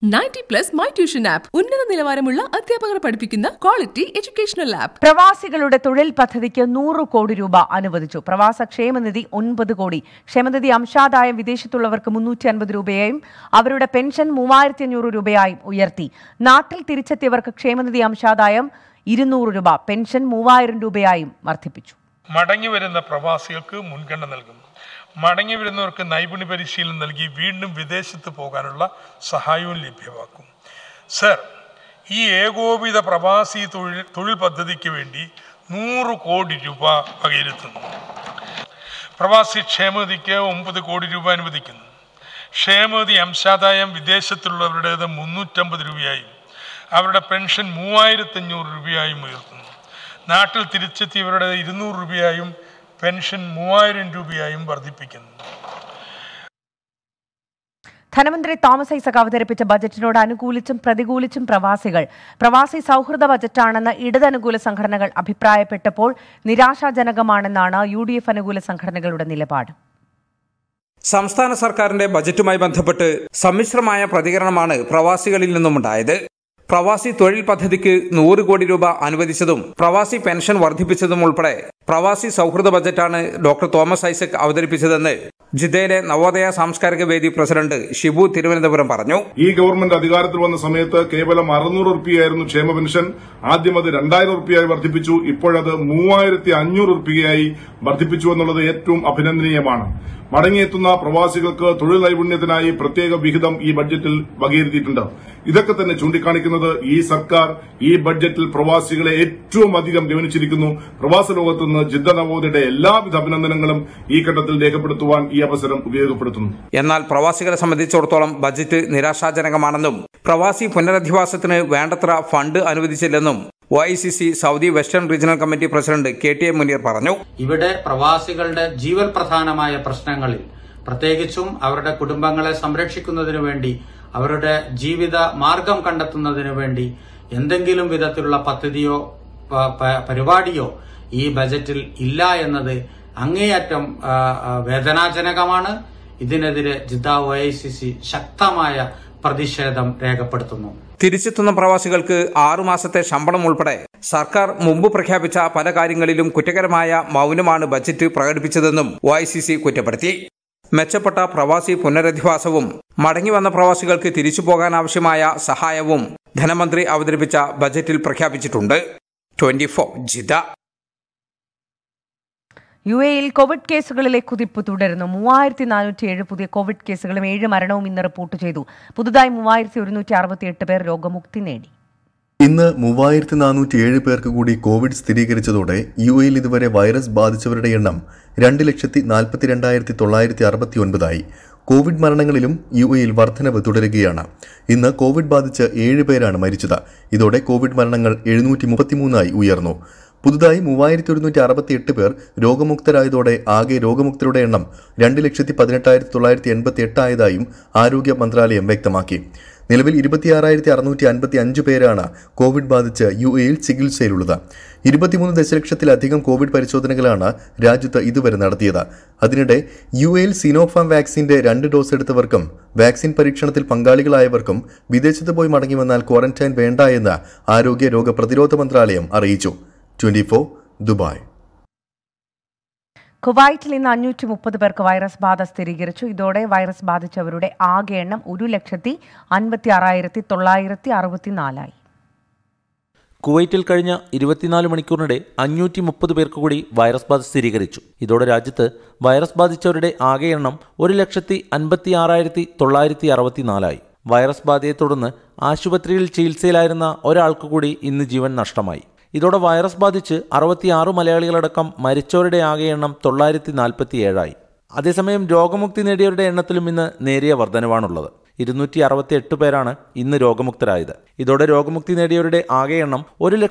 90+ my tuition app ഉന്നത നിലവാരമുള്ള അധ്യാപകരെ പഠിപ്പിക്കുന്ന ക്വാളിറ്റി എഡ്യൂക്കേഷണൽ ആപ്പ്. പ്രവാസികളുടെ തൊഴിൽ പദ്ധതിക്ക് 100 കോടി രൂപ അനുവദിച്ചു. പ്രവാസ ക്ഷേമനിധി 9 കോടി, ക്ഷേമനിധി അംശാദായം വിദേശത്തുള്ളവർക്ക് 350 രൂപയായും അവരുടെ പെൻഷൻ 3500 രൂപയായും ഉയർത്തി. നാട്ടിൽ തിരിച്ചെത്തിയവർക്ക് ക്ഷേമനിധി അംശാദായം 200 രൂപ, പെൻഷൻ 3000 രൂപയായും വർദ്ധിപ്പിച്ചു. മടങ്ങിവരുന്ന പ്രവാസികൾക്ക് മുൻഗണന നൽകുന്നു. മടങ്ങി വരുന്നവർക്ക് നൈപുണ്യ പരിശീലനം നൽകി വീണ്ടും വിദേശത്ത് പോകാനുള്ള സഹായവും ലഭ്യമാക്കും. സർ, ഈ ഏകോപിത പ്രവാസി തൊഴിൽ പദ്ധതിക്ക് വേണ്ടി 100 കോടി രൂപ വകയിരുത്തുന്നു. പ്രവാസി ക്ഷേമനിധിക്ക് 9 കോടി രൂപ അനുവദിക്കുന്നു. ക്ഷേമനിധി അംശാദായം വിദേശത്തുള്ളവരുടേത് 350 രൂപയായും അവരുടെ പെൻഷൻ 3500 രൂപയായും ഉയർത്തുന്നു. നാട്ടിൽ തിരിച്ചെത്തിയവരുടെ 200 രൂപയായും പെൻഷൻ 3000 രൂപയായും വർദ്ധിപ്പിക്കുന്നു. ധനമന്ത്രി തോമസ് ഐസക് അവതരിപ്പിച്ച ബജറ്റിനോട് അനുകൂലിച്ചും പ്രതികൂലിച്ചും പ്രവാസി സൗഹൃദ ബജറ്റാണെന്ന് ഇടതനുകൂല സംഘടനകൾ അഭിപ്രായപ്പെട്ടപ്പോൾ നിരാശാജനകമാണെന്നാണ് UDF അനുകൂല സംഘടനകളുടെ നിലപാട്. സംസ്ഥാന സർക്കാരിന്റെ ബജറ്റുമായി ബന്ധപ്പെട്ട് സമ്മിശ്രമായ പ്രതികരണമാണ് പ്രവാസികളിൽ നിന്നുമുണ്ടായത്. പ്രവാസി തൊഴിൽ പദ്ധതിക്ക് 100 കോടി രൂപ അനുവദിച്ചതും പ്രവാസി പെൻഷൻ വർദ്ധിപ്പിച്ചതും ഉൾപ്പെടെ പ്രവാസി സൗഹൃദ ബജറ്റാണ് ഡോക്ടർ തോമസ് ഐസക് അവതരിപ്പിച്ചതെന്ന് ജിദ്ദയിലെ നവോദയ സാംസ്കാരിക വേദി പ്രസിഡന്റ് ഷിബു തിരുവനന്തപുരം പറഞ്ഞു. ഈ ഗവൺമെന്റ് അധികാരത്തിൽ വന്ന സമയത്ത് കേവലം 600 രൂപയായിരുന്നു ക്ഷേമ പെൻഷൻ. ആദ്യം അത് 2000 രൂപയായി വർദ്ധിപ്പിച്ചു. ഇപ്പോഴത് 3500 രൂപയായി വർദ്ധിപ്പിച്ചു എന്നുള്ളത് ഏറ്റവും അഭിനന്ദനീയമാണ്. മടങ്ങിയെത്തുന്ന പ്രവാസികൾക്ക് തൊഴിൽ നൈപുണ്യത്തിനായി പ്രത്യേക വിഹിതം ഈ ബഡ്ജറ്റിൽ വകയിരുത്തിയിട്ടുണ്ട്. ഇതൊക്കെ തന്നെ ചൂണ്ടിക്കാണിക്കുന്നത് ഈ സർക്കാർ ഈ ബഡ്ജറ്റിൽ പ്രവാസികളെ ഏറ്റവും അധികം ഗവനിച്ചിരിക്കുന്നു. പ്രവാസ ലോകത്തു നിന്ന് ജിദ്ദ നവോദയയുടെ എല്ലാവിധ അഭിനന്ദനങ്ങളും ഈ ഘട്ടത്തിൽ രേഖപ്പെടുത്തുവാൻ ഈ അവസരം ഉപയോഗപ്പെടുത്തുന്നു. എന്നാൽ പ്രവാസികളെ സംബന്ധിച്ചിടത്തോളം ബജറ്റ് നിരാശാജനകമാണെന്നും പ്രവാസി പുനരധിവാസത്തിന് വേണ്ടത്ര ഫണ്ട് അനുവദിച്ചില്ലെന്നും OICC Saudi western regional committee president KTA Muneer പറഞ്ഞു. ഇവിടെ പ്രവാസികളുടെ ജീവൽ പ്രധാനമായ പ്രശ്നങ്ങളിൽ പ്രത്യേകിച്ചും അവരുടെ കുടുംബങ്ങളെ സംരക്ഷിക്കുന്നതിനു വേണ്ടി അവരുടെ ജീവിത മാർഗം കണ്ടെത്തുന്നതിനു വേണ്ടി എന്തെങ്കിലും വിധത്തിലുള്ള പദ്ധതിയോ പരിപാടിയോ ഈ ബജറ്റിൽ ഇല്ല എന്നത് അങ്ങേയറ്റം വേദനാജനകമാണ്. ഇതിനെതിരെ ജിദ്ദ OICC ശക്തമായ പ്രതിഷേധം രേഖപ്പെടുത്തുന്നു. തിരിച്ചെത്തുന്ന പ്രവാസികൾക്ക് 6 മാസത്തെ ശമ്പളം ഉൾപ്പെടെ സർക്കാർ മുമ്പ് പ്രഖ്യാപിച്ച പല കാര്യങ്ങളിലും കുറ്റകരമായ മൗനമാണ് ബജറ്റ് പ്രകടിപ്പിച്ചതെന്നും OICC കുറ്റപ്പെടുത്തി. മെച്ചപ്പെട്ട പ്രവാസി പുനരധിവാസവും മടങ്ങിവന്ന പ്രവാസികൾക്ക് തിരിച്ചു പോകാനാവശ്യമായ സഹായവും ധനമന്ത്രി അവതരിപ്പിച്ച ബജറ്റിൽ പ്രഖ്യാപിച്ചിട്ടുണ്ട്. 24 ജിദ്ദ. UAE-യിൽ കോവിഡ് കേസുകളിലെ കുതിപ്പ് തുടരുന്നു. 3407 പുതിയ കോവിഡ് കേസുകളും 7 മരണവും ഇന്ന് റിപ്പോർട്ട് ചെയ്തു. പുതുതായി 3168 പേർ രോഗമുക്തി നേടി. ഇന്ന് 3407 പേർക്ക് കൂടി കോവിഡ് സ്ഥിരീകരിച്ചതോടെ UAE-യിൽ ഇതുവരെ വൈറസ് ബാധിച്ചവരുടെ എണ്ണം 2,42,969 ആയി. കോവിഡ് മരണങ്ങളിലും UAE-യിൽ വർധനവ് തുടരുകയാണ്. ഇന്ന് കോവിഡ് ബാധിച്ച് 7 പേരാണ് മരിച്ചത്. ഇതോടെ കോവിഡ് മരണങ്ങൾ 733 ആയി ഉയർന്നു. പുതുതായി 3168 പേർ രോഗമുക്തരായതോടെ ആകെ രോഗമുക്തരുടെ എണ്ണം 2,18,988 ആയതായും ആരോഗ്യ മന്ത്രാലയം വ്യക്തമാക്കി. നിലവിൽ 26,655 പേരാണ് കോവിഡ് ബാധിച്ച് UAE-യിൽ ചികിത്സയിലുള്ളത്. 23 ദശലക്ഷത്തിലധികം കോവിഡ് പരിശോധനകളാണ് രാജ്യത്ത് ഇതുവരെ നടത്തിയത്. അതിനിടെ UAE-യിൽ സിനോഫാം വാക്സിന്റെ 2 ഡോസ് എടുത്തവർക്കും വാക്സിൻ പരീക്ഷണത്തിൽ പങ്കാളികളായവർക്കും വിദേശത്ത് പോയി മടങ്ങിവന്നാൽ ക്വാറന്റൈൻ വേണ്ട എന്ന് ആരോഗ്യ രോഗ പ്രതിരോധ മന്ത്രാലയം അറിയിച്ചു. 24 ദുബായ്. കുവൈറ്റിൽ ഇന്ന് 530 പേർക്ക് വൈറസ് ബാധ സ്ഥിരീകരിച്ചു. ഇതോടെ വൈറസ് ബാധിച്ചവരുടെ ആകെ എണ്ണം 1,56,964 ആയി. കുവൈറ്റിൽ കഴിഞ്ഞ 24 മണിക്കൂറിനിടെ 530 പേർക്ക് കൂടി വൈറസ് ബാധ സ്ഥിരീകരിച്ചു. ഇതോടെ രാജ്യത്ത് വൈറസ് ബാധിച്ചവരുടെ ആകെ എണ്ണം 1,56,964 ആയി. വൈറസ് ബാധയെ തുടർന്ന് ആശുപത്രിയിൽ ചികിത്സയിലായിരുന്ന ഒരാൾക്ക് കൂടി ഇന്ന് ജീവൻ നഷ്ടമായി. ഇതോടെ വൈറസ് ബാധിച്ച് 66 മലയാളികളടക്കം മരിച്ചവരുടെ ആകെ എണ്ണം 947 ആയി. അതേസമയം രോഗമുക്തി നേടിയവരുടെ എണ്ണത്തിലും ഇന്ന് നേരിയ വർധനവാണുള്ളത്. 268 പേരാണ് ഇന്ന് രോഗമുക്തരായത്. ഇതോടെ രോഗമുക്തി നേടിയവരുടെ ആകെ എണ്ണം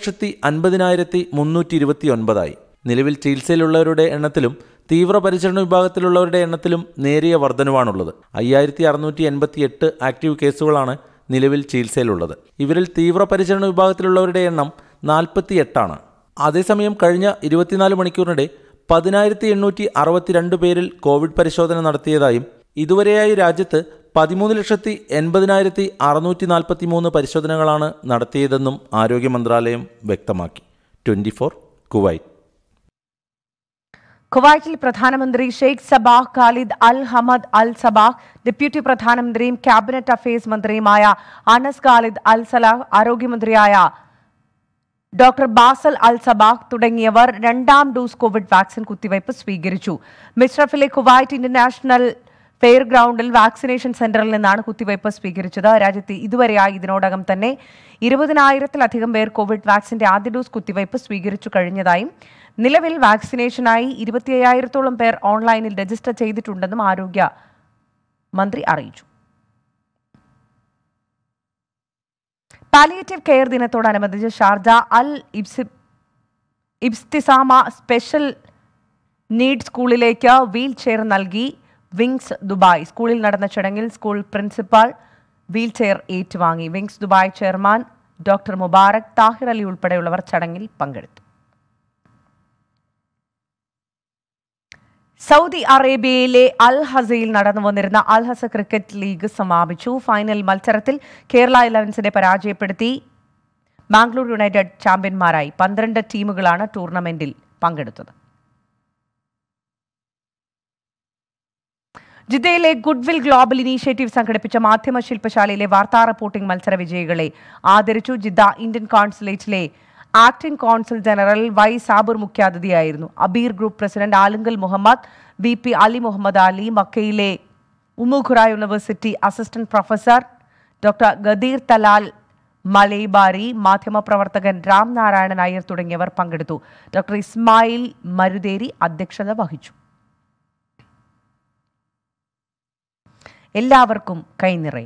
1,50,329 ആയി. നിലവിൽ ചികിത്സയിലുള്ളവരുടെ എണ്ണത്തിലും തീവ്രപരിചരണ വിഭാഗത്തിലുള്ളവരുടെ എണ്ണത്തിലും നേരിയ വർധനവാണുള്ളത്. 5,688 ആക്റ്റീവ് കേസുകളാണ് നിലവിൽ ചികിത്സയിലുള്ളത്. ഇവരിൽ തീവ്രപരിചരണ വിഭാഗത്തിലുള്ളവരുടെ എണ്ണം 48 ആണ്. അതേസമയം കഴിഞ്ഞ 24 മണിക്കൂറിനിടെ 10,862 പേരിൽ കോവിഡ് പരിശോധന നടത്തിയതായും ഇതുവരെയായി രാജ്യത്ത് 13,80,643 പരിശോധനകളാണ് നടത്തിയതെന്നും ആരോഗ്യ മന്ത്രാലയം വ്യക്തമാക്കി. 24 കുവൈറ്റ്. കുവൈറ്റിൽ പ്രധാനമന്ത്രി Sheikh Sabah Khalid Al Hamad Al Sabah, deputy പ്രധാനമന്ത്രിയും ക്യാബിനറ്റ് അഫയേഴ്സ് മന്ത്രിയുമായ അനസ് ഖാലിദ് അൽ സലാഹ്, ആരോഗ്യമന്ത്രിയായ ഡോക്ടർ ബാസൽ അൽ സബാഹ് തുടങ്ങിയവർ രണ്ടാം ഡോസ് കോവിഡ് വാക്സിൻ കുത്തിവയ്പ് സ്വീകരിച്ചു. മിഷ്റഫിലെ കുവൈറ്റ് ഇന്റർനാഷണൽ ഫെയർ ഗ്രൗണ്ടിൽ വാക്സിനേഷൻ സെന്ററിൽ നിന്നാണ് കുത്തിവയ്പ് സ്വീകരിച്ചത്. രാജ്യത്ത് ഇതുവരെയായി ഇതിനോടകം തന്നെ 20,000-ലധികം പേർ കോവിഡ് വാക്സിന്റെ ആദ്യ ഡോസ് കുത്തിവയ്പ് സ്വീകരിച്ചു കഴിഞ്ഞതായും നിലവിൽ വാക്സിനേഷനായി 25,000-ഓളം പേർ ഓൺലൈനിൽ രജിസ്റ്റർ ചെയ്തിട്ടുണ്ടെന്നും ആരോഗ്യ മന്ത്രി അറിയിച്ചു. പാലിയേറ്റീവ് കെയർ ദിനത്തോടനുബന്ധിച്ച് Sharjah Al Ibtisama special need സ്കൂളിലേക്ക് വീൽ ചെയർ നൽകി വിങ്സ് ദുബായ്. സ്കൂളിൽ നടന്ന ചടങ്ങിൽ സ്കൂൾ പ്രിൻസിപ്പാൾ വീൽ ചെയർ ഏറ്റുവാങ്ങി. Wings Dubai chairman doctor Mubarak Tahir Ali ഉൾപ്പെടെയുള്ളവർ ചടങ്ങിൽ പങ്കെടുത്തു. സൗദി അറേബ്യയിലെ അൽ ഹസയിൽ നടന്നു വന്നിരുന്ന അൽ ഹസ ക്രിക്കറ്റ് ലീഗ് സമാപിച്ചു. ഫൈനൽ മത്സരത്തിൽ കേരള 11-നെ പരാജയപ്പെടുത്തി ബാംഗ്ലൂർ യുണൈറ്റഡ് ചാമ്പ്യന്മാരായി. 12 ടീമുകളാണ് ടൂർണമെന്റിൽ പങ്കെടുത്തത്. ജിദ്ദയിലെ ഗുഡ്വിൽ ഗ്ലോബൽ ഇനീഷ്യേറ്റീവ് സംഘടിപ്പിച്ച മാധ്യമ ശില്പശാലയിലെ വാർത്താ റിപ്പോർട്ടിംഗ് മത്സര വിജയികളെ ആദരിച്ചു. ജിദ്ദ ഇന്ത്യൻ കോൺസുലേറ്റിലെ acting consul general Y Sabur മുഖ്യാതിഥിയായിരുന്നു. Abeer group president Alungal Muhammad, VP Ali Muhammad Ali, മക്കയിലെ Ummul Qura university assistant professor doctor Ghadeer Talal Malaibari, മാധ്യമപ്രവർത്തകൻ രാം നാരായണൻ അയ്യർ തുടങ്ങിയവർ പങ്കെടുത്തു. ഡോക്ടർ ഇസ്മായിൽ മരുതേരി അധ്യക്ഷത വഹിച്ചു. എല്ലാവർക്കും കൈനിറയും.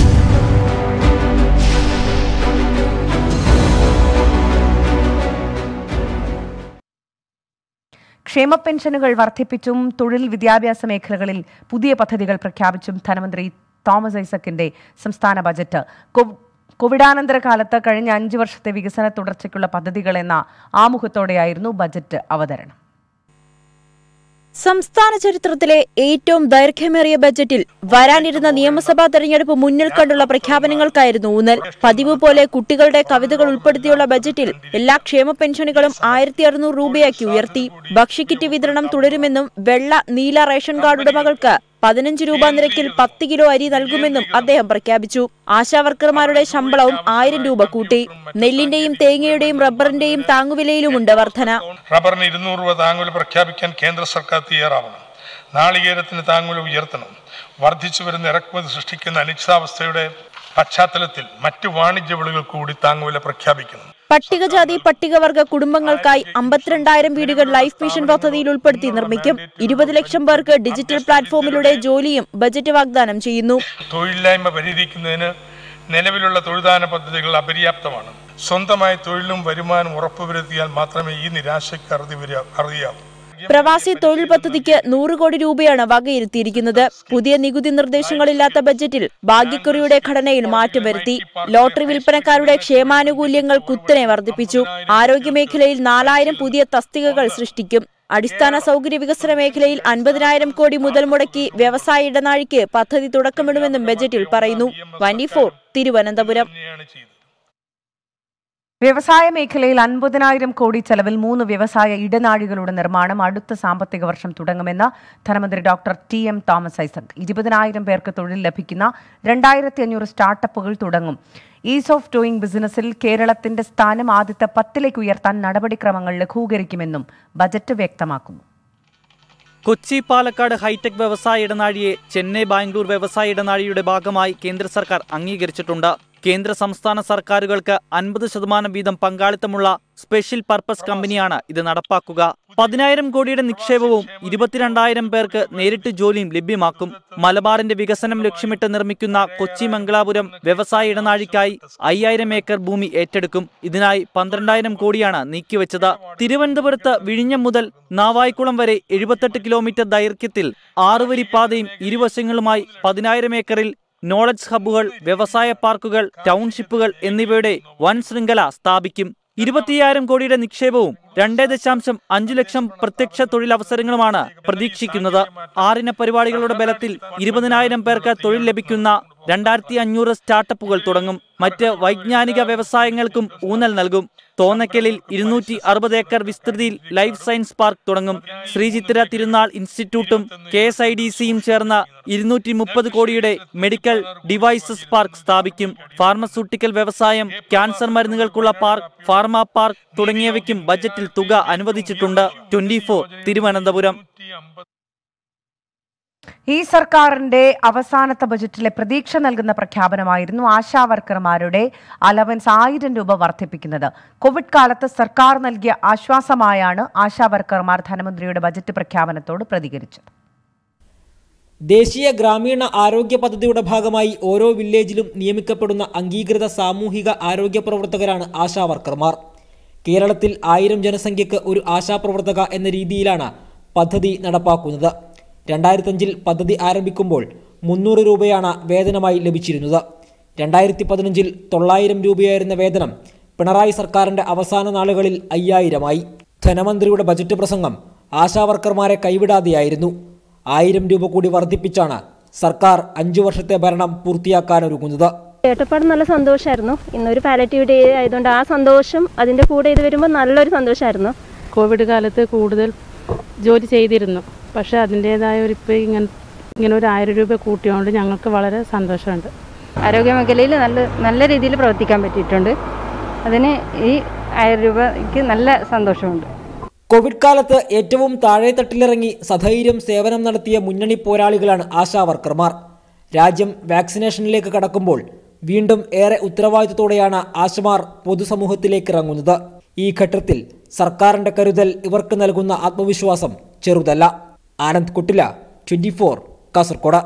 ക്ഷേമ പെൻഷനുകൾ വർദ്ധിപ്പിച്ചും തൊഴിൽ വിദ്യാഭ്യാസ മേഖലകളിൽ പുതിയ പദ്ധതികൾ പ്രഖ്യാപിച്ചും ധനമന്ത്രി തോമസ് ഐസക്കിന്റെ സംസ്ഥാന ബജറ്റ്. കോവിഡാനന്തര കാലത്ത് കഴിഞ്ഞ 5 വർഷത്തെ വികസന തുടർച്ചയ്ക്കുള്ള പദ്ധതികൾ എന്ന ആമുഖത്തോടെയായിരുന്നു ബജറ്റ് അവതരണം. സംസ്ഥാന ചരിത്രത്തിലെ ഏറ്റവും ദൈർഘ്യമേറിയ ബജറ്റിൽ വരാനിരുന്ന നിയമസഭാ തെരഞ്ഞെടുപ്പ് മുന്നിൽ കണ്ടുള്ള പ്രഖ്യാപനങ്ങൾക്കായിരുന്നു ഊന്നൽ. പതിവ് പോലെ കുട്ടികളുടെ കവിതകൾ ഉൾപ്പെടുത്തിയുള്ള ബജറ്റിൽ എല്ലാ ക്ഷേമ പെൻഷനുകളും 1,600 രൂപയാക്കി ഉയർത്തി. ഭക്ഷ്യക്കിറ്റ് വിതരണം തുടരുമെന്നും വെള്ള നീല റേഷൻ കാർഡ് ഉടമകൾക്ക് 15 രൂപ നിരക്കിൽ 10 കിലോ അരി നൽകുമെന്നും അദ്ദേഹം പ്രഖ്യാപിച്ചു. ആശാവർക്കർമാരുടെ ശമ്പളവും 1000 രൂപ കൂട്ടി. നെല്ലിന്റെയും തേങ്ങയുടെയും റബ്ബറിന്റെയും താങ്ങുവിലയിലുമുണ്ട് വർധന. റബ്ബറിന് 200 രൂപ താങ്ങുവില പ്രഖ്യാപിക്കാൻ കേന്ദ്ര സർക്കാർ തയ്യാറാവണം. നാളികേരത്തിന് താങ്ങുവില ഉയർത്തണം. വർദ്ധിച്ചു വരുന്ന ഇറക്കുമതി സൃഷ്ടിക്കുന്ന അനിശ്ചിതാവസ്ഥയുടെ പശ്ചാത്തലത്തിൽ മറ്റു വാണിജ്യ വിളകൾ കൂടി താങ്ങുവില പ്രഖ്യാപിക്കണം. പട്ടികജാതി പട്ടികവർഗ കുടുംബങ്ങൾക്കായി 52,000 വീടുകൾ ലൈഫ് മിഷൻ പദ്ധതിയിൽ ഉൾപ്പെടുത്തി നിർമ്മിക്കും. 20 ലക്ഷം പേർക്ക് ഡിജിറ്റൽ പ്ലാറ്റ്ഫോമിലൂടെ ജോലിയും ബജറ്റ് വാഗ്ദാനം ചെയ്യുന്നു. തൊഴിലില്ലായ്മ പരിഹരിക്കുന്നതിന് നിലവിലുള്ള തൊഴിൽദാന പദ്ധതികൾ അപര്യാപ്തമാണ്. സ്വന്തമായി തൊഴിലും വരുമാനം ഉറപ്പുവരുത്തിയാൽ മാത്രമേ ഈ നിരാശയ്ക്ക് അറുതിയാവൂ. പ്രവാസി തൊഴിൽ പദ്ധതിക്ക് 100 കോടി രൂപയാണ് വകയിരുത്തിയിരിക്കുന്നത്. പുതിയ നികുതി നിർദ്ദേശങ്ങളില്ലാത്ത ബജറ്റിൽ ഭാഗ്യക്കുറിയുടെ ഘടനയിൽ മാറ്റം വരുത്തി. ലോട്ടറി വിൽപ്പനക്കാരുടെ ക്ഷേമാനുകൂല്യങ്ങൾ കുത്തനെ വർദ്ധിപ്പിച്ചു. ആരോഗ്യമേഖലയിൽ 4,000 പുതിയ തസ്തികകൾ സൃഷ്ടിക്കും. അടിസ്ഥാന സൗകര്യ വികസന മേഖലയിൽ 50,000 കോടി മുതൽ മുടക്കി വ്യവസായ ഇടനാഴിക്ക് പദ്ധതി തുടക്കമിടുമെന്നും ബജറ്റിൽ പറയുന്നു. 24 തിരുവനന്തപുരം. വ്യവസായ മേഖലയിൽ 50,000 കോടി ചെലവിൽ 3 വ്യവസായ ഇടനാഴികളുടെ നിർമ്മാണം അടുത്ത സാമ്പത്തിക വർഷം തുടങ്ങുമെന്ന് ധനമന്ത്രി ഡോക്ടർ TM തോമസ് ഐസക്. 20,000 പേർക്ക് തൊഴിൽ ലഭിക്കുന്ന 2,500 സ്റ്റാർട്ടപ്പുകൾ തുടങ്ങും. ഈസ് ഓഫ് ഡൂയിങ് ബിസിനസിൽ കേരളത്തിന്റെ സ്ഥാനം ആദ്യത്തെ 10ലേക്ക് ഉയർത്താൻ നടപടിക്രമങ്ങൾ ലഘൂകരിക്കുമെന്നും ബജറ്റ് വ്യക്തമാക്കുന്നു. കൊച്ചി പാലക്കാട് ഹൈടെക് വ്യവസായ ഇടനാഴിയെ ചെന്നൈ ബാംഗ്ലൂർ വ്യവസായ ഇടനാഴിയുടെ ഭാഗമായി കേന്ദ്ര സർക്കാർ അംഗീകരിച്ചിട്ടുണ്ട്. കേന്ദ്ര സംസ്ഥാന സർക്കാരുകൾക്ക് 50% വീതം പങ്കാളിത്തമുള്ള സ്പെഷ്യൽ പർപ്പസ് കമ്പനിയാണ് ഇത് നടപ്പാക്കുക. 10,000 കോടിയുടെ നിക്ഷേപവും 22,000 പേർക്ക് നേരിട്ട് ജോലിയും ലഭ്യമാക്കും. മലബാറിന്റെ വികസനം ലക്ഷ്യമിട്ട് നിർമ്മിക്കുന്ന കൊച്ചി മംഗളാപുരം വ്യവസായ ഇടനാഴിക്കായി 5,000 ഏക്കർ ഭൂമി ഏറ്റെടുക്കും. ഇതിനായി 12,000 കോടിയാണ് നീക്കിവെച്ചത്. തിരുവനന്തപുരത്ത് വിഴിഞ്ഞം മുതൽ നാവായിക്കുളം വരെ 78 കിലോമീറ്റർ ദൈർഘ്യത്തിൽ 6 വരി പാതയും ഇരുവശങ്ങളുമായി 10,000 ഏക്കറിൽ നോളജ് ഹബ്ബുകൾ, വ്യവസായ പാർക്കുകൾ, ടൗൺഷിപ്പുകൾ എന്നിവയുടെ വൻ ശൃംഖല സ്ഥാപിക്കും. 25,000 കോടിയുടെ നിക്ഷേപവും 2.5 ലക്ഷം പ്രത്യക്ഷ തൊഴിലവസരങ്ങളുമാണ് പ്രതീക്ഷിക്കുന്നത്. 6 പരിപാടികളുടെ ബലത്തിൽ 20,000 പേർക്ക് തൊഴിൽ ലഭിക്കുന്ന 2500 സ്റ്റാർട്ടപ്പുകൾ തുടങ്ങും. മറ്റ് വൈജ്ഞാനിക വ്യവസായങ്ങൾക്കും ഊന്നൽ നൽകും. തോന്നക്കലിൽ 260 ഏക്കർ വിസ്തൃതിയിൽ ലൈഫ് സയൻസ് പാർക്ക് തുടങ്ങും. ശ്രീചിത്തിര തിരുനാൾ ഇൻസ്റ്റിറ്റ്യൂട്ടും KSIDCയും ചേർന്ന് 230 കോടിയുടെ മെഡിക്കൽ ഡിവൈസസ് പാർക്ക് സ്ഥാപിക്കും. ഫാർമസ്യൂട്ടിക്കൽ വ്യവസായം, ക്യാൻസർ മരുന്നുകൾക്കുള്ള പാർക്ക്, ഫാർമ പാർക്ക് തുടങ്ങിയവയ്ക്കും ബജറ്റിൽ തുക അനുവദിച്ചിട്ടുണ്ട്. 24 തിരുവനന്തപുരം. ഈ സർക്കാരിന്റെ അവസാനത്തെ ബജറ്റിലെ പ്രതീക്ഷ നൽകുന്ന പ്രഖ്യാപനമായിരുന്നു ആശാ വർക്കർമാരുടെ അലവൻസ് 1000 രൂപ വർദ്ധിപ്പിക്കുന്നത്. കോവിഡ് കാലത്ത് സർക്കാർ നൽകിയ ആശ്വാസമായാണ് ആശാ വർക്കർമാർ ധനമന്ത്രിയുടെ ബജറ്റ് പ്രഖ്യാപനത്തോട് പ്രതികരിച്ചത്. ദേശീയ ഗ്രാമീണ ആരോഗ്യ പദ്ധതിയുടെ ഭാഗമായി ഓരോ വില്ലേജിലും നിയമിക്കപ്പെടുന്ന അംഗീകൃത സാമൂഹിക ആരോഗ്യ പ്രവർത്തകരാണ് ആശാ വർക്കർമാർ. കേരളത്തിൽ 1000 ജനസംഖ്യയ്ക്ക് ഒരു ആശാപ്രവർത്തക എന്ന രീതിയിലാണ് പദ്ധതി നടപ്പാക്കുന്നത്. 2005 പദ്ധതി ആരംഭിക്കുമ്പോൾ 300 രൂപയാണ് വേതനമായി ലഭിച്ചിരുന്നത്. 2015 900 രൂപയായിരുന്ന വേതനം പിണറായി സർക്കാരിൻ്റെ അവസാന നാളുകളിൽ 5000 ധനമന്ത്രിയുടെ ബജറ്റ് പ്രസംഗം ആശാവർക്കർമാരെ കൈവിടാതെയായിരുന്നു. 1000 രൂപ കൂടി വർദ്ധിപ്പിച്ചാണ് സർക്കാർ 5 വർഷത്തെ ഭരണം പൂർത്തിയാക്കാനൊരുങ്ങുന്നത്. കേട്ടപ്പാട് നല്ല സന്തോഷമായിരുന്നു. ഇന്നൊരു പാലറ്റീവ് ഡേ ആയതുകൊണ്ട് ആ സന്തോഷം അതിൻ്റെ കൂടെ ഇത് വരുമ്പോൾ നല്ലൊരു സന്തോഷമായിരുന്നു. കോവിഡ് കാലത്ത് കൂടുതൽ ജോലി ചെയ്തിരുന്നു. പക്ഷേ അതിൻ്റേതായ ഇപ്പോൾ ഇങ്ങനെ ഒരു 1000 രൂപ കൂട്ടിയോണ്ട് ഞങ്ങൾക്ക് വളരെ സന്തോഷമുണ്ട്. ആരോഗ്യ മേഖലയിൽ നല്ല രീതിയിൽ പ്രവർത്തിക്കാൻ പറ്റിയിട്ടുണ്ട്. അതിന് ഈ 1000 രൂപയ്ക്ക് നല്ല സന്തോഷമുണ്ട്. കോവിഡ് കാലത്ത് ഏറ്റവും താഴെ തട്ടിലിറങ്ങി സധൈര്യം സേവനം നടത്തിയ മുന്നണി പോരാളികളാണ് ആശാ വർക്കർമാർ. രാജ്യം വാക്സിനേഷനിലേക്ക് കടക്കുമ്പോൾ വീണ്ടും ഏറെ ഉത്തരവാദിത്തത്തോടെയാണ് ആശമാർ പൊതുസമൂഹത്തിലേക്ക് ഇറങ്ങുന്നത്. ഈ ഘട്ടത്തിൽ സർക്കാരിന്റെ കരുതൽ ഇവർക്ക് നൽകുന്ന ആത്മവിശ്വാസം ചെറുതല്ല. ആനന്ദ് കുട്ടില, 24, കാസർഗോഡ്.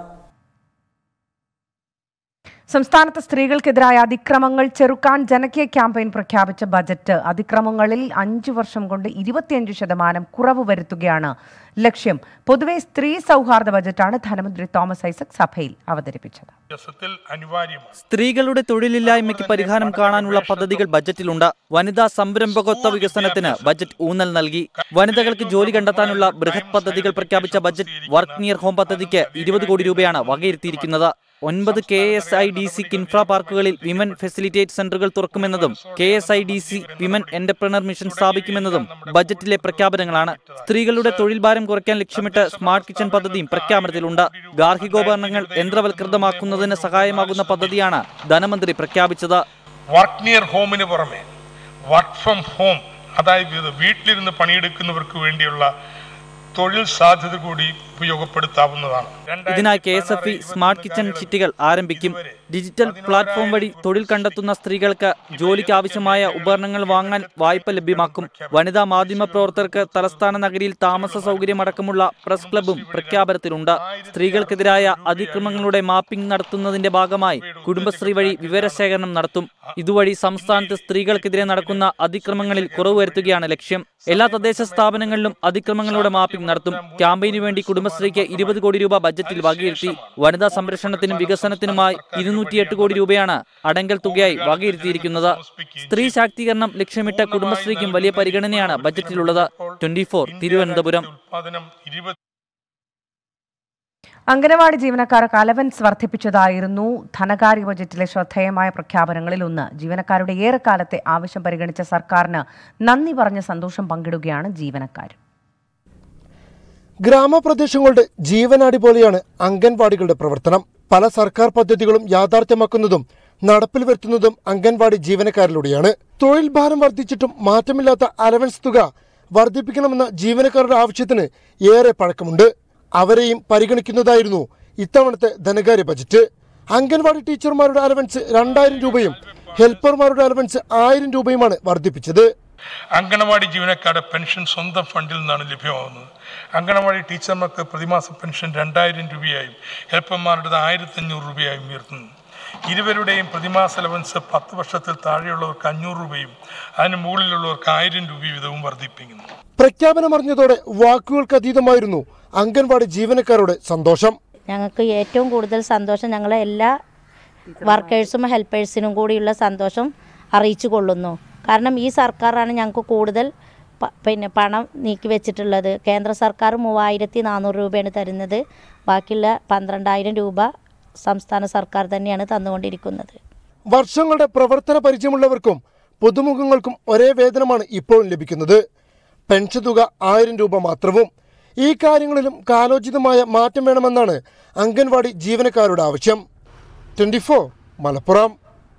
സംസ്ഥാനത്ത് സ്ത്രീകൾക്കെതിരായ അതിക്രമങ്ങൾ ചെറുക്കാൻ ജനകീയ ക്യാമ്പയിൻ പ്രഖ്യാപിച്ച ബജറ്റ് അതിക്രമങ്ങളിൽ 5 വർഷം കൊണ്ട് 25% കുറവ് വരുത്തുകയാണ് ലക്ഷ്യം. പൊതുവെ സ്ത്രീ സൗഹാർദ്ദ ബജറ്റാണ് ധനമന്ത്രി തോമസ് ഐസക് സഭയിൽ അവതരിപ്പിച്ചത്. സ്ത്രീകളുടെ തൊഴിലില്ലായ്മയ്ക്ക് പരിഹാരം കാണാനുള്ള പദ്ധതികൾ ബജറ്റിലുണ്ട്. വനിതാ സംരംഭകത്വ വികസനത്തിന് ബജറ്റ് ഊന്നൽ നൽകി. വനിതകൾക്ക് ജോലി കണ്ടെത്താനുള്ള ബൃഹത് പദ്ധതികൾ പ്രഖ്യാപിച്ച ബജറ്റ് വർക്ക് നിയർ ഹോം പദ്ധതിക്ക് 20 കോടി രൂപയാണ് വകയിരുത്തിയിരിക്കുന്നത്. 9 KSIDC ഇൻഫ്രാ പാർക്കുകളിൽ വിമൻ ഫെസിലിറ്റേറ്റ് സെന്ററുകൾ തുറക്കുമെന്നതും KSIDC വിമൻ എന്റർപ്രണർ മിഷൻ സ്ഥാപിക്കുമെന്നതും ബജറ്റിലെ പ്രഖ്യാപനങ്ങളാണ്. സ്ത്രീകളുടെ തൊഴിൽ ഭാരം കുറയ്ക്കാൻ ലക്ഷ്യമിട്ട് സ്മാർട്ട് കിച്ചൺ പദ്ധതിയും പ്രഖ്യാപനത്തിലുണ്ട്. ഗാർഹികോപകരണങ്ങൾ യന്ത്രവൽകൃതമാക്കുന്നതിന് സഹായമാകുന്ന പദ്ധതിയാണ് ധനമന്ത്രി പ്രഖ്യാപിച്ചത്. വർക്ക് നിയർ ഹോമിന് പുറമെ വർക്ക് ഫ്രം ഹോം, അതായത് വീട്ടിലിരുന്ന് പണിയെടുക്കുന്നവർക്ക് വേണ്ടിയുള്ള തൊഴിൽ സാധ്യത കൂടി ഉപയോഗപ്പെടുത്താവുന്നതാണ്. ഇതിനായി KSFE സ്മാർട്ട് കിച്ചൺ കിറ്റുകൾ ആരംഭിക്കും. ഡിജിറ്റൽ പ്ലാറ്റ്ഫോം വഴി തൊഴിൽ കണ്ടെത്തുന്ന സ്ത്രീകൾക്ക് ജോലിക്ക് ആവശ്യമായ ഉപകരണങ്ങൾ വാങ്ങാൻ വായ്പ ലഭ്യമാക്കും. വനിതാ മാധ്യമ പ്രവർത്തകർക്ക് തലസ്ഥാന നഗരിയിൽ താമസ സൗകര്യമടക്കമുള്ള പ്രസ് ക്ലബും പ്രഖ്യാപനത്തിലുണ്ട്. സ്ത്രീകൾക്കെതിരായ അതിക്രമങ്ങളുടെ മാപ്പിംഗ് നടത്തുന്നതിന്റെ ഭാഗമായി കുടുംബശ്രീ വഴി വിവരശേഖരണം നടത്തും. ഇതുവഴി സംസ്ഥാനത്ത് സ്ത്രീകൾക്കെതിരെ നടക്കുന്ന അതിക്രമങ്ങളിൽ കുറവ് വരുത്തുകയാണ് ലക്ഷ്യം. എല്ലാ തദ്ദേശ സ്ഥാപനങ്ങളിലും അതിക്രമങ്ങളുടെ മാപ്പിംഗ് നടത്തും. ക്യാമ്പയിനു വേണ്ടി കുടുംബശ്രീക്ക് 20 കോടി രൂപ ബജറ്റിൽ വകയിരുത്തി. വനിതാ സംരക്ഷണത്തിനും വികസനത്തിനുമായി 208 കോടി രൂപയാണ് അടങ്കൽ തുകയായി വകയിരുത്തിയിരിക്കുന്നത്. സ്ത്രീ ശാക്തീകരണം ലക്ഷ്യമിട്ട കുടുംബശ്രീക്കും വലിയ പരിഗണനയാണ് ബജറ്റിലുള്ളത്. 24 തിരുവനന്തപുരം. അംഗനവാടി ജീവനക്കാർക്ക് അലവൻസ് വർദ്ധിപ്പിച്ചതായിരുന്നു ധനകാര്യ ബജറ്റിലെ ശ്രദ്ധേയമായ പ്രഖ്യാപനങ്ങളിൽ ഒന്ന്. ജീവനക്കാരുടെ ഏറെക്കാലത്തെ ആവശ്യം പരിഗണിച്ച സർക്കാരിന് നന്ദി പറഞ്ഞ സന്തോഷം പങ്കിടുകയാണ് ജീവനക്കാർ. ഗ്രാമപ്രദേശങ്ങളുടെ ജീവനാടി പോലെയാണ് അംഗൻവാടികളുടെ പ്രവർത്തനം. പല സർക്കാർ പദ്ധതികളും യാഥാർത്ഥ്യമാക്കുന്നതും നടപ്പിൽ വരുത്തുന്നതും അംഗൻവാടി ജീവനക്കാരിലൂടെയാണ്. തൊഴിൽ ഭാരം വർദ്ധിച്ചിട്ടും മാറ്റമില്ലാത്ത അലവൻസ് തുക വർദ്ധിപ്പിക്കണമെന്ന ജീവനക്കാരുടെ ആവശ്യത്തിന് ഏറെ പഴക്കമുണ്ട്. അവരെയും പരിഗണിക്കുന്നതായിരുന്നു ഇത്തവണത്തെ ധനകാര്യ ബജറ്റ്. അംഗൻവാടി ടീച്ചർമാരുടെ അലവൻസ് 2000 രൂപയും ഹെൽപ്പർമാരുടെ അലവൻസ് 1000 രൂപയുമാണ് വർദ്ധിപ്പിച്ചത്. അംഗനവാടി ജീവനക്കാരുടെ പെൻഷൻ സ്വന്തം ഫണ്ടിൽ നിന്നാണ് ലഭ്യമാകുന്നത്. അംഗനവാടി ടീച്ചർമാർക്ക് പ്രതിമാസ പെൻഷൻ 2000 രൂപയായും ഹെൽപ്പർമാരുടേത് 1500 രൂപയായും ഉയർത്തുന്നു. ഇരുവരുടെയും പ്രതിമാസ അലവൻസ് 10 വർഷത്തിൽ താഴെയുള്ളവർക്ക് 500 രൂപയും അതിന് മുകളിലുള്ളവർക്ക് 1000 രൂപ വീതവും വർദ്ധിപ്പിക്കുന്നു. പ്രഖ്യാപനമറിഞ്ഞതോടെ വാക്കുകൾക്ക് അതീതമായിരുന്നു അംഗൻവാടി ജീവനക്കാരുടെ സന്തോഷം. ഞങ്ങൾക്ക് ഏറ്റവും കൂടുതൽ സന്തോഷം ഞങ്ങളെ എല്ലാ വർക്കേഴ്സും ഹെൽപ്പേഴ്സിനും കൂടിയുള്ള സന്തോഷം അറിയിച്ചു കൊള്ളുന്നു. കാരണം ഈ സർക്കാരാണ് ഞങ്ങൾക്ക് കൂടുതൽ പണം നീക്കി വെച്ചിട്ടുള്ളത്. കേന്ദ്ര സർക്കാർ 3400 രൂപയാണ് തരുന്നത്. ബാക്കിയുള്ള 12000 രൂപ സംസ്ഥാന സർക്കാർ തന്നെയാണ് തന്നുകൊണ്ടിരിക്കുന്നത്. വർഷങ്ങളുടെ പ്രവർത്തന പരിചയമുള്ളവർക്കും പുതുമുഖങ്ങൾക്കും ഒരേ വേതനമാണ് ഇപ്പോൾ ലഭിക്കുന്നത്. പെൻഷൻ തുക 1000 രൂപ മാത്രവും. ഈ കാര്യങ്ങളിലും കാലോചിതമായ മാറ്റം വേണമെന്നാണ് അംഗൻവാടി ജീവനക്കാരുടെ ആവശ്യം. 24 മലപ്പുറം.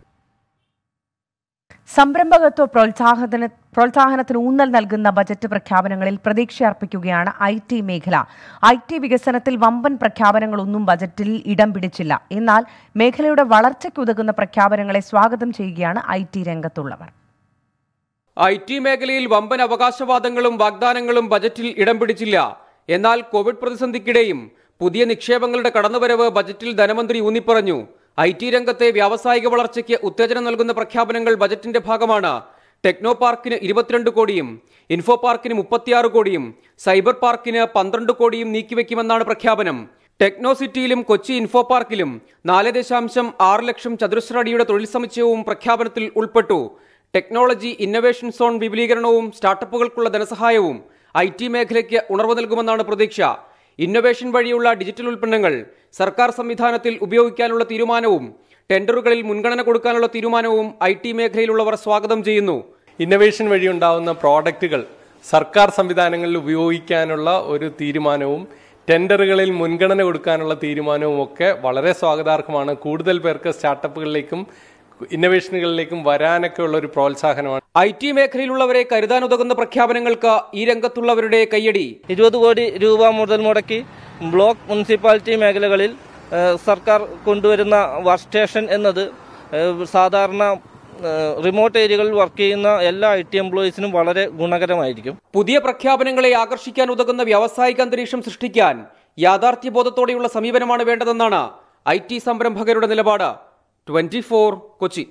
സംരംഭകത്വ പ്രോത്സാഹനത്തിന് ഊന്നൽ നൽകുന്ന ബജറ്റ് പ്രഖ്യാപനങ്ങളിൽ പ്രതീക്ഷയർപ്പിക്കുകയാണ് IT മേഖല. IT വികസനത്തിൽ വമ്പൻ പ്രഖ്യാപനങ്ങളൊന്നും ബജറ്റിൽ ഇടം പിടിച്ചില്ല. എന്നാൽ മേഖലയുടെ വളർച്ചയ്ക്കുതകുന്ന പ്രഖ്യാപനങ്ങളെ സ്വാഗതം ചെയ്യുകയാണ് IT രംഗത്തുള്ളവർ. IT മേഖലയിൽ വമ്പൻ അവകാശവാദങ്ങളും വാഗ്ദാനങ്ങളും ബജറ്റിൽ ഇടം പിടിച്ചില്ല. എന്നാൽ കോവിഡ് പ്രതിസന്ധിക്കിടെയും പുതിയ നിക്ഷേപങ്ങളുടെ കടന്നുവരവ് ബജറ്റിൽ ധനമന്ത്രി ഊന്നിപ്പറഞ്ഞു. IT രംഗത്തെ വ്യാവസായിക വളർച്ചയ്ക്ക് ഉത്തേജനം നൽകുന്ന പ്രഖ്യാപനങ്ങൾ ബജറ്റിന്റെ ഭാഗമാണ്. ടെക്നോ പാർക്കിന് 22 കോടിയും ഇൻഫോ പാർക്കിന് 36 കോടിയും സൈബർ പാർക്കിന് 12 കോടിയും നീക്കിവെക്കുമെന്നാണ് പ്രഖ്യാപനം. ടെക്നോ സിറ്റിയിലും കൊച്ചി ഇൻഫോ പാർക്കിലും 4.6 ലക്ഷം ചതുരശ്ര അടിയുടെ തൊഴിൽ സമുച്ചയവും പ്രഖ്യാപനത്തിൽ ഉൾപ്പെട്ടു. ടെക്നോളജി ഇന്നൊവേഷൻ സോൺ വിപുലീകരണവും സ്റ്റാർട്ടപ്പുകൾക്കുള്ള ധനസഹായവും IT മേഖലയ്ക്ക് ഉണർവ് നൽകുമെന്നാണ് പ്രതീക്ഷ. ഇന്നൊവേഷൻ വഴിയുള്ള ഡിജിറ്റൽ ഉൽപ്പന്നങ്ങൾ സർക്കാർ സംവിധാനത്തിൽ ഉപയോഗിക്കാനുള്ള തീരുമാനവും ടെൻഡറുകളിൽ മുൻഗണന കൊടുക്കാനുള്ള തീരുമാനവും IT മേഖലയിലുള്ളവർ സ്വാഗതം ചെയ്യുന്നു. ഇന്നൊവേഷൻ വഴി ഉണ്ടാവുന്ന പ്രോഡക്റ്റുകൾ സർക്കാർ സംവിധാനങ്ങളിൽ ഉപയോഗിക്കാനുള്ള ഒരു തീരുമാനവും ടെൻഡറുകളിൽ മുൻഗണന കൊടുക്കാനുള്ള തീരുമാനവും ഒക്കെ വളരെ സ്വാഗതാർഹമാണ്. കൂടുതൽ പേർക്ക് സ്റ്റാർട്ടപ്പുകളിലേക്കും ഇന്നൊവേഷനുകളിലേക്കും വരാനൊക്കെ ഉള്ള ഒരു പ്രോത്സാഹനമാണ്. IT മേഖലയിലുള്ളവരെ കരുതാനുതകുന്ന പ്രഖ്യാപനങ്ങൾക്ക് ഈ രംഗത്തുള്ളവരുടെ കയ്യടി. 20 കോടി രൂപ മുതൽ മുടക്കി ബ്ലോക്ക് മുനിസിപ്പാലിറ്റി മേഖലകളിൽ സർക്കാർ കൊണ്ടുവരുന്ന വർക്ക് സ്റ്റേഷൻ എന്നത് സാധാരണ റിമോട്ട് ഏരിയകളിൽ വർക്ക് ചെയ്യുന്ന എല്ലാ IT എംപ്ലോയീസിനും വളരെ ഗുണകരമായിരിക്കും. പുതിയ പ്രഖ്യാപനങ്ങളെ ആകർഷിക്കാൻ ഉതകുന്ന വ്യാവസായിക അന്തരീക്ഷം സൃഷ്ടിക്കാൻ യാഥാർത്ഥ്യബോധത്തോടെയുള്ള സമീപനമാണ് വേണ്ടതെന്നാണ് IT സംരംഭകരുടെ നിലപാട്. 24 കൊച്ചി.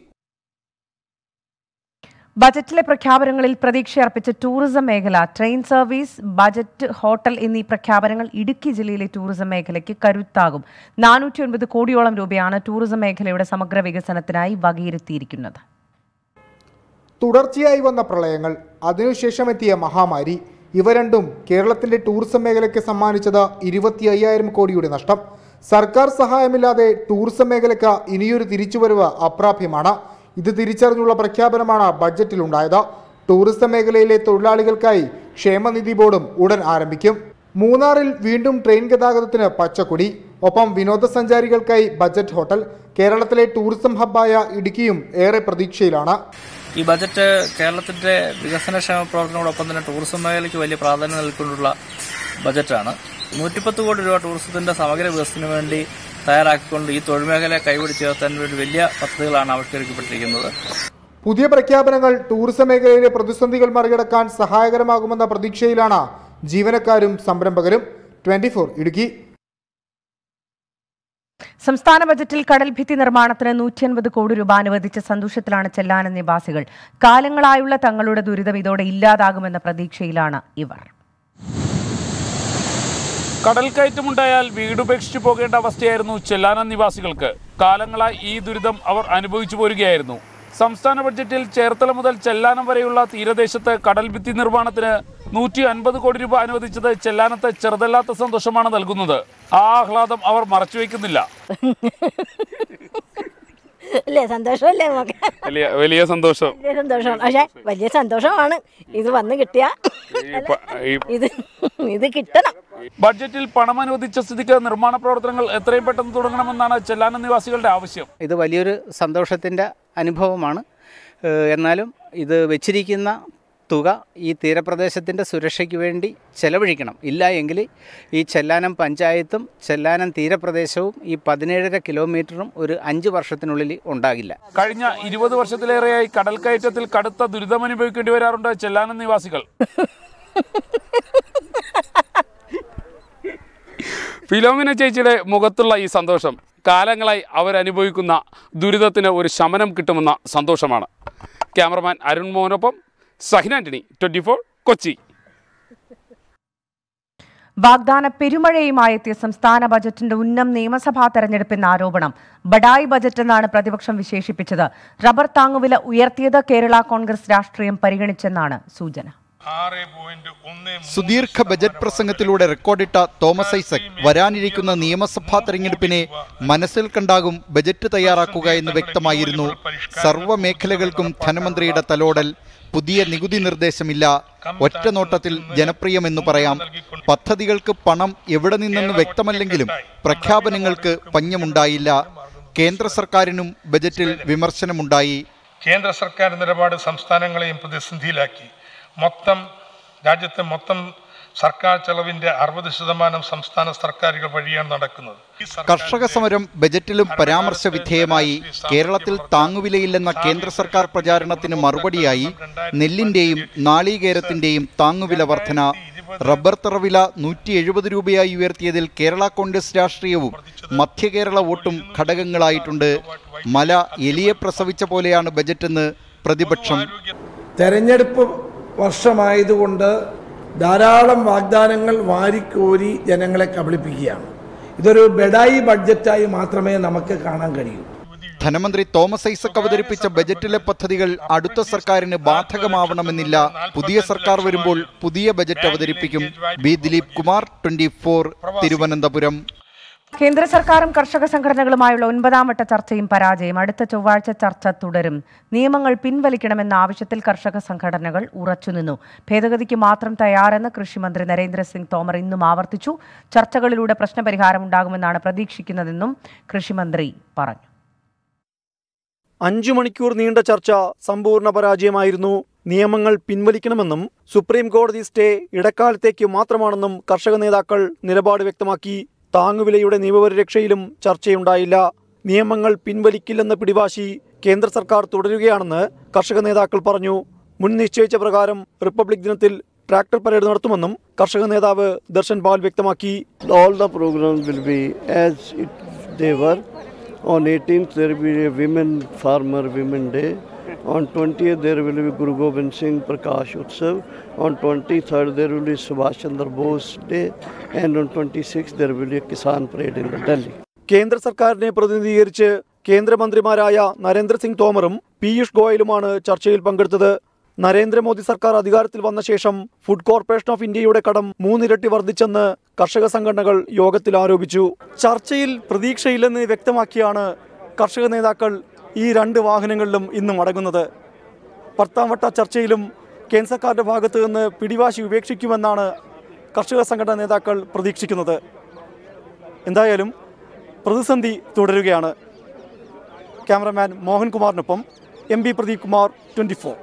ബജറ്റിലെ പ്രഖ്യാപനങ്ങളിൽ പ്രതീക്ഷയർപ്പിച്ച ടൂറിസം മേഖല, ട്രെയിൻ സർവീസ്, ബജറ്റ്, ഹോട്ടൽ എന്നീ പ്രഖ്യാപനങ്ങൾ ഇടുക്കി ജില്ലയിലെ ടൂറിസം മേഖലയ്ക്ക് കരുത്താകും. 409 കോടിയോളം രൂപയാണ് ടൂറിസം മേഖലയുടെ സമഗ്ര വികസനത്തിനായി വകയിരുത്തിയിരിക്കുന്നത്. തുടർച്ചയായി വന്ന പ്രളയങ്ങൾ, അതിനുശേഷം എത്തിയ മഹാമാരി, ഇവ രണ്ടും കേരളത്തിന്റെ ടൂറിസം മേഖലയ്ക്ക് സമ്മാനിച്ചത് 25,000 കോടിയുടെ നഷ്ടം. സർക്കാർ സഹായമില്ലാതെ ടൂറിസം മേഖലയ്ക്ക് ഇനിയൊരു തിരിച്ചുവരവ് അപ്രാപ്യമാണ്. ഇത് തിരിച്ചറിഞ്ഞുള്ള പ്രഖ്യാപനമാണ് ബജറ്റിലുണ്ടായത്. ടൂറിസം മേഖലയിലെ തൊഴിലാളികൾക്കായി ക്ഷേമനിധി ബോർഡും ഉടൻ ആരംഭിക്കും. മൂന്നാറിൽ വീണ്ടും ട്രെയിൻ ഗതാഗതത്തിന് പച്ചക്കൊടി. ഒപ്പം വിനോദസഞ്ചാരികൾക്കായി ബജറ്റ് ഹോട്ടൽ. കേരളത്തിലെ ടൂറിസം ഹബ്ബായ ഇടുക്കിയും ഏറെ പ്രതീക്ഷയിലാണ്. ഈ ബജറ്റ് കേരളത്തിന്റെ വികസനക്ഷേമ പ്രവർത്തനങ്ങളോടൊപ്പം തന്നെ ടൂറിസം മേഖലയ്ക്ക് വലിയ പ്രാധാന്യം നൽകിക്കൊണ്ടുള്ള ബജറ്റാണ്. 110 കോടി രൂപ ടൂറിസത്തിന്റെ സമഗ്ര വികസനത്തിന് വേണ്ടി തയ്യാറാക്കിക്കൊണ്ട് ഈ തൊഴിൽ മേഖലയെ കൈപിടിച്ചുയർത്താൻ വേണ്ടി വലിയ പദ്ധതികളാണ് ആവിഷ്കരിക്കപ്പെട്ടിരിക്കുന്നത്. പുതിയ പ്രഖ്യാപനങ്ങൾ ടൂറിസം മേഖലയിലെ പ്രതിസന്ധികൾ മറികടക്കാൻ സഹായകരമാകുമെന്ന പ്രതീക്ഷയിലാണ് ജീവനക്കാരും സംരംഭകരും. 24 ഇടുക്കി. സംസ്ഥാന ബജറ്റിൽ കടൽഭിത്തി നിർമ്മാണത്തിന് 150 കോടി രൂപ അനുവദിച്ച സന്തോഷത്തിലാണ് ചെല്ലാനം നിവാസികൾ. കാലങ്ങളായുള്ള തങ്ങളുടെ ദുരിതം ഇതോടെ ഇല്ലാതാകുമെന്ന പ്രതീക്ഷയിലാണ് ഇവർ. കടൽക്കയറ്റമുണ്ടായാൽ വീടുപേക്ഷിച്ചു പോകേണ്ട അവസ്ഥയായിരുന്നു ചെല്ലാനം നിവാസികൾക്ക്. കാലങ്ങളായി ഈ ദുരിതം അവർ അനുഭവിച്ചു പോരുകയായിരുന്നു. സംസ്ഥാന ബഡ്ജറ്റിൽ ചേർത്തല മുതൽ ചെല്ലാനം വരെയുള്ള തീരദേശത്ത് കടൽഭിത്തി നിർമ്മാണത്തിന് 150 കോടി രൂപ അനുവദിച്ചത് ചെല്ലാനത്ത് ചെറുതല്ലാത്ത സന്തോഷമാണ് നൽകുന്നത്. ആ ആഹ്ലാദം അവർ മറച്ചുവെക്കുന്നില്ല. സന്തോഷമല്ലേ നമുക്ക്? വലിയ സന്തോഷം. പക്ഷേ വലിയ സന്തോഷമാണ് ഇത് വന്ന് കിട്ടിയ ഇത് കിട്ടണം. ബഡ്ജറ്റിൽ പണം അനുവദിച്ച സ്ഥിതിക്ക് നിർമ്മാണ പ്രവർത്തനങ്ങൾ എത്രയും പെട്ടെന്ന് തുടങ്ങണമെന്നാണ് ചെല്ലാനം നിവാസികളുടെ ആവശ്യം. ഇത് വലിയൊരു സന്തോഷത്തിൻ്റെ അനുഭവമാണ്. എന്നാലും ഇത് വെച്ചിരിക്കുന്ന തുക ഈ തീരപ്രദേശത്തിൻ്റെ സുരക്ഷയ്ക്ക് വേണ്ടി ചെലവഴിക്കണം. ഇല്ല എങ്കിൽ ഈ ചെല്ലാനം പഞ്ചായത്തും ചെല്ലാനം തീരപ്രദേശവും ഈ 17.5 കിലോമീറ്ററും ഒരു 5 വർഷത്തിനുള്ളിൽ ഉണ്ടാകില്ല. കഴിഞ്ഞ 20 വർഷത്തിലേറെയായി കടൽക്കയറ്റത്തിൽ കടുത്ത ദുരിതമനുഭവിക്കേണ്ടി വരാറുണ്ട് ചെല്ലാനം നിവാസികൾ. ഫിലോമിന ചേച്ചിയുടെ മുഖത്തുള്ള ഈ സന്തോഷം കാലങ്ങളായി അവരനുഭവിക്കുന്ന ദുരിതത്തിന് ഒരു ശമനം കിട്ടുമെന്ന സന്തോഷമാണ്. ക്യാമറമാൻ അരുൺ മോഹനൊപ്പം സഹിൻ ആന്റണി, 24 കൊച്ചി. വാഗ്ദാന പെരുമഴയുമായി എത്തിയ സംസ്ഥാന ബജറ്റിന്റെ ഉന്നം നിയമസഭാ തെരഞ്ഞെടുപ്പെന്ന ആരോപണം. ബഡായി ബജറ്റ് എന്നാണ് പ്രതിപക്ഷം വിശേഷിപ്പിച്ചത്. റബ്ബർ താങ്ങുവില ഉയർത്തിയത് കേരള കോൺഗ്രസ് രാഷ്ട്രീയം പരിഗണിച്ചെന്നാണ് സൂചന. സുദീർഘ ബജറ്റ് പ്രസംഗത്തിലൂടെ റെക്കോർഡിട്ട തോമസ് ഐസക് വരാനിരിക്കുന്ന നിയമസഭാ തെരഞ്ഞെടുപ്പിനെ മനസ്സിൽ കണ്ടാകും ബജറ്റ് തയ്യാറാക്കുക എന്ന് വ്യക്തമായിരുന്നു. സർവ്വ മേഖലകൾക്കും ധനമന്ത്രിയുടെ തലോടൽ. പുതിയ നികുതി നിർദ്ദേശമില്ല. ഒറ്റ നോട്ടത്തിൽ ജനപ്രിയമെന്നു പറയാം. പദ്ധതികൾക്ക് പണം എവിടെ നിന്നെന്ന് വ്യക്തമല്ലെങ്കിലും പ്രഖ്യാപനങ്ങൾക്ക് പഞ്ഞമുണ്ടായില്ല. കേന്ദ്ര സർക്കാരിനും ബജറ്റിൽ വിമർശനമുണ്ടായി. കേന്ദ്ര സർക്കാർ നിലപാട് സംസ്ഥാനങ്ങളെയും പ്രതിസന്ധിയിലാക്കി. രാജ്യത്തെ മൊത്തം സർക്കാർ ചെലവിന്റെ 60% സംസ്ഥാന സർക്കാരുകൾ വഴിയാണ് നടക്കുന്നത്. കർഷക സമരം ബജറ്റിലും പരാമർശ വിധേയമായി. കേരളത്തിൽ താങ്ങുവിലയില്ലെന്ന കേന്ദ്ര സർക്കാർ പ്രചാരണത്തിന് മറുപടിയായി നെല്ലിന്റെയും നാളികേരത്തിന്റെയും താങ്ങുവില വർധന. റബ്ബർ തറവില 170 രൂപയായി ഉയർത്തിയതിൽ കേരള കോൺഗ്രസ് രാഷ്ട്രീയവും മധ്യകേരള വോട്ടും ഘടകങ്ങളായിട്ടുണ്ട്. മല എലിയെ പ്രസവിച്ച പോലെയാണ് ബജറ്റെന്ന് പ്രതിപക്ഷം. തെരഞ്ഞെടുപ്പ് വർഷമായതുകൊണ്ട് ധാരാളം വാഗ്ദാനങ്ങൾ വാരിക്കോരി ജനങ്ങളെ കബളിപ്പിക്കുകയാണ്. ഇതൊരു ബെഡായി ബഡ്ജറ്റായി മാത്രമേ നമുക്ക് കാണാൻ കഴിയൂ. ധനമന്ത്രി തോമസ് ഐസക് അവതരിപ്പിച്ച ബജറ്റിലെ പദ്ധതികൾ അടുത്ത സർക്കാരിന് ബാധകമാവണമെന്നില്ല. പുതിയ സർക്കാർ വരുമ്പോൾ പുതിയ ബജറ്റ് അവതരിപ്പിക്കും. ബി ദിലീപ് കുമാർ, 24, തിരുവനന്തപുരം. കേന്ദ്ര സർക്കാരും കർഷക സംഘടനകളുമായുള്ള 9ാം വട്ട ചർച്ചയും പരാജയം. അടുത്ത ചൊവ്വാഴ്ച ചർച്ച തുടരും. നിയമങ്ങൾ പിൻവലിക്കണമെന്ന ആവശ്യത്തിൽ കർഷക സംഘടനകൾ ഉറച്ചുനിന്നു. ഭേദഗതിക്ക് മാത്രം തയ്യാറെന്ന് കൃഷിമന്ത്രി നരേന്ദ്രസിംഗ് തോമർ ഇന്നും ആവർത്തിച്ചു. ചർച്ചകളിലൂടെ പ്രശ്നപരിഹാരമുണ്ടാകുമെന്നാണ് പ്രതീക്ഷിക്കുന്നതെന്നും കൃഷിമന്ത്രി പറഞ്ഞു. 5 മണിക്കൂർ നീണ്ട ചർച്ച സമ്പൂർണ്ണ പരാജയമായിരുന്നു. നിയമങ്ങൾ പിൻവലിക്കണമെന്നും സുപ്രീം കോടതി സ്റ്റേ ഇടക്കാലത്തേക്ക് മാത്രമാണെന്നും കർഷക നേതാക്കൾ നിലപാട് വ്യക്തമാക്കി. താങ്ങുവിലയുടെ നിയമപരിരക്ഷയിലും ചർച്ചയുണ്ടായില്ല. നിയമങ്ങൾ പിൻവലിക്കില്ലെന്ന പിടിവാശി കേന്ദ്ര സർക്കാർ തുടരുകയാണെന്ന് കർഷക നേതാക്കൾ പറഞ്ഞു. മുൻ നിശ്ചയിച്ച പ്രകാരം റിപ്പബ്ലിക് ദിനത്തിൽ ട്രാക്ടർ പരേഡ് നടത്തുമെന്നും കർഷക നേതാവ് ദർശൻ പാൽ വ്യക്തമാക്കി. All the programs will be as they were. On 18th there will be a women day. On 20th there will be Guru Gobind Singh Prakash Utsav. On 23rd there will be Subhash Chandra Bose Day. And on 26th there will be a Kisan Parade in Delhi. കേന്ദ്ര സർക്കാരിനെ പ്രതിനിധീകരിച്ച് കേന്ദ്രമന്ത്രിമാരായ നരേന്ദ്രസിംഗ് തോമറും പീയൂഷ് ഗോയലുമാണ് ചർച്ചയിൽ പങ്കെടുത്തത്. നരേന്ദ്രമോദി സർക്കാർ അധികാരത്തിൽ വന്ന ശേഷം ഫുഡ് കോർപ്പറേഷൻ ഓഫ് ഇന്ത്യയുടെ കടം 3 ഇരട്ടി വർദ്ധിച്ചെന്ന് കർഷക സംഘടനകൾ യോഗത്തിൽ ആരോപിച്ചു. ചർച്ചയിൽ പ്രതീക്ഷയില്ലെന്ന് വ്യക്തമാക്കിയാണ് കർഷക നേതാക്കൾ ഈ 2 വാഹനങ്ങളിലും ഇന്ന് മടങ്ങുന്നത്. 10ാം വട്ട ചർച്ചയിലും കേന്ദ്ര സർക്കാരിന്റെ ഭാഗത്തു നിന്ന് പിടിവാശി ഉപേക്ഷിക്കുമെന്നാണ് കർഷക സംഘടനാ നേതാക്കൾ പ്രതീക്ഷിക്കുന്നത്. എന്തായാലും പ്രതിസന്ധി തുടരുകയാണ്. ക്യാമറമാൻ മോഹൻകുമാറിനൊപ്പം MB പ്രദീപ് കുമാർ, 24.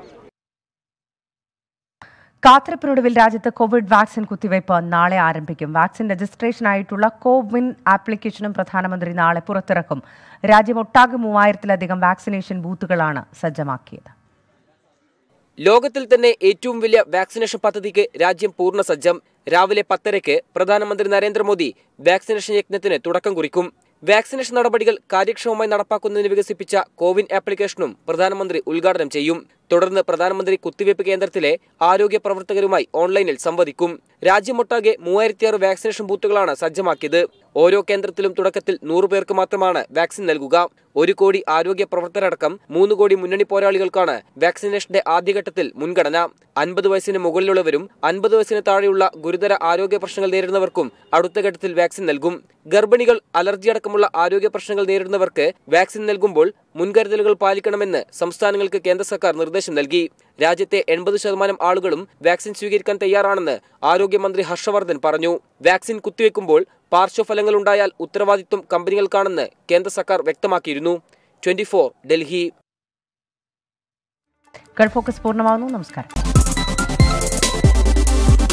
കാത്തിരിപ്പിനൊടുവിൽ രാജ്യത്ത് കോവിഡ് വാക്സിൻ കുത്തിവയ്പ് നാളെ ആരംഭിക്കും. വാക്സിൻ രജിസ്ട്രേഷനായിട്ടുള്ള കോവിൻ ആപ്ലിക്കേഷനും പ്രധാനമന്ത്രി നാളെ പുറത്തിറക്കും. രാജ്യമൊട്ടാകെ 3000-ലധികം വാക്സിനേഷൻ ബൂത്തുകളാണ് സജ്ജമാക്കിയത്. ലോകത്തിൽ തന്നെ ഏറ്റവും വലിയ വാക്സിനേഷൻ പദ്ധതിക്ക് രാജ്യം പൂർണ്ണ സജ്ജം. രാവിലെ 10:30-ക്ക് പ്രധാനമന്ത്രി നരേന്ദ്രമോദി വാക്സിനേഷൻ യജ്ഞത്തിന് തുടക്കം കുറിക്കും. വാക്സിനേഷൻ നടപടികൾ കാര്യക്ഷമമായി നടപ്പാക്കുന്നതിന് വികസിപ്പിച്ച കോവിൻ ആപ്ലിക്കേഷനും പ്രധാനമന്ത്രി ഉദ്ഘാടനം ചെയ്യും. തുടർന്ന് പ്രധാനമന്ത്രി കുത്തിവയ്പ് കേന്ദ്രത്തിലെ ആരോഗ്യ പ്രവർത്തകരുമായി ഓൺലൈനിൽ സംവദിക്കും. രാജ്യമൊട്ടാകെ 3006 വാക്സിനേഷൻ ബൂത്തുകളാണ് സജ്ജമാക്കിയത്. ഓരോ കേന്ദ്രത്തിലും തുടക്കത്തിൽ 100 പേർക്ക് മാത്രമാണ് വാക്സിൻ നൽകുക. 1 കോടി ആരോഗ്യ പ്രവർത്തകരടക്കം 3 കോടി മുന്നണി പോരാളികൾക്കാണ് വാക്സിനേഷന്റെ ആദ്യഘട്ടത്തിൽ മുൻഗണന. 50 വയസ്സിന് മുകളിലുള്ളവരും 50 വയസ്സിന് താഴെയുള്ള ഗുരുതര ആരോഗ്യ പ്രശ്നങ്ങൾ നേരിടുന്നവർക്കും അടുത്ത ഘട്ടത്തിൽ വാക്സിൻ നൽകും. ഗർഭിണികൾ, അലർജി അടക്കമുള്ള ആരോഗ്യ പ്രശ്നങ്ങൾ നേരിടുന്നവർക്ക് വാക്സിൻ നൽകുമ്പോൾ മുൻകരുതലുകൾ പാലിക്കണമെന്ന് സംസ്ഥാനങ്ങൾക്ക് കേന്ദ്ര സർക്കാർ നിർദ്ദേശം നൽകി. രാജ്യത്തെ 80% ആളുകളും വാക്സിൻ സ്വീകരിക്കാൻ തയ്യാറാണെന്ന് ആരോഗ്യമന്ത്രി ഹർഷവർദ്ധൻ പറഞ്ഞു. വാക്സിൻ കുത്തിവെക്കുമ്പോൾ പാർശ്വഫലങ്ങൾ ഉണ്ടായാൽ ഉത്തരവാദിത്വം കമ്പനികൾക്കാണെന്ന് കേന്ദ്ര സർക്കാർ വ്യക്തമാക്കിയിരുന്നു. 24 ഡൽഹി. ഗൾഫ് ഫോക്കസ് പൂർണ്ണമാകുന്നു. നമസ്കാരം.